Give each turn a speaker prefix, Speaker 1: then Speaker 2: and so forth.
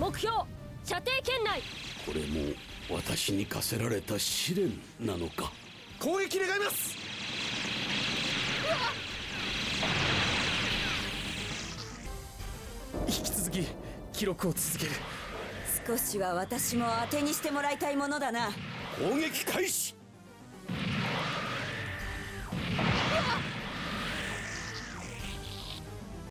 Speaker 1: 目標射程圏内。
Speaker 2: これも私に課せられた試練なのか。
Speaker 3: 攻撃願います。引き続き記録を続ける。
Speaker 4: 少しは私も当てにしてもらいたいものだな。
Speaker 2: 攻撃開始。